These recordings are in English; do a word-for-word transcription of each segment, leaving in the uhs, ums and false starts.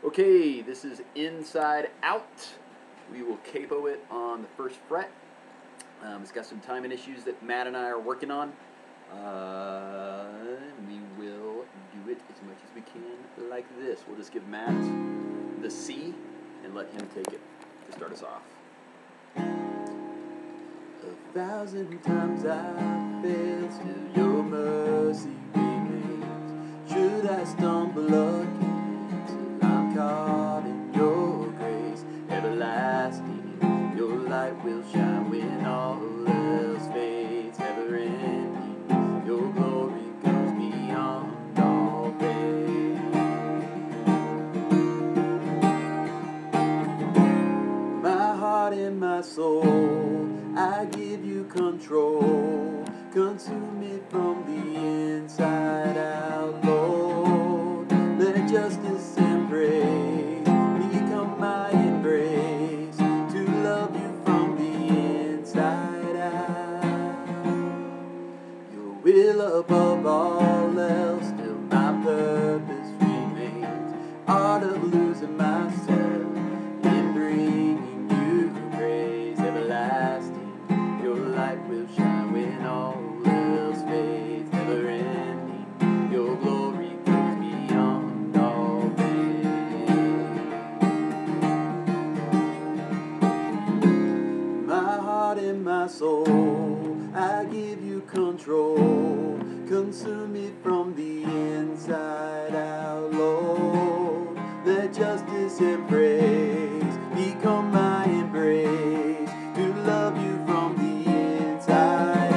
Okay, this is Inside Out. We will capo it on the first fret. Um, it's got some timing issues that Matt and I are working on. Uh, we will do it as much as we can like this. We'll just give Matt the C and let him take it to start us off. A thousand times I failed, still your mercy remains. Should I stumble again till I'm caught in your grace? Everlasting, your light will shine when all else fades. Never ending, your glory goes beyond all faith. My heart and my soul, I give you control. Consume me from the inside out, Lord. Let justice and praise become my embrace, to love you from the inside out. Your will above all else, till my purpose remains. Art of losing myself in bringing you praise. Everlasting, your light will shine when all else fades. Never ending, your glory goes beyond all things. My heart and my soul, I give you control. Consume me from the inside out, Lord. Let justice and praise become my embrace, to love you from the inside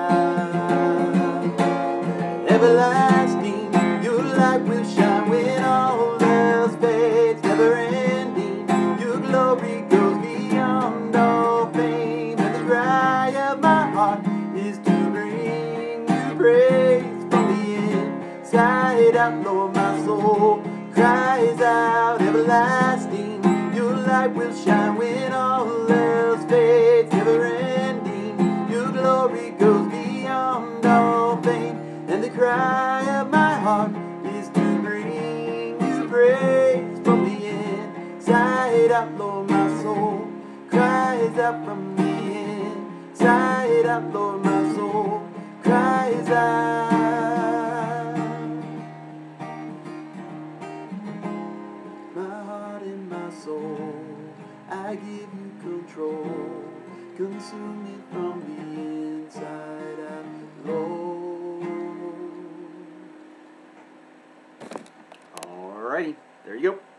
out. Everlasting, your light will shine when all else fades. Never ending, your glory goes beyond all fame. And the cry of my heart is to bring you praise from the inside out, Lord. My soul cries out. Everlasting, your light will shine when all else fades. Never ending, your glory goes beyond all fame. And the cry of my heart is to bring you praise from the inside out, Lord. My soul cries out from the inside out, Lord. My soul cries out. My heart and my soul, I give you control. Consume me from the inside out, Lord. Alrighty, there you go.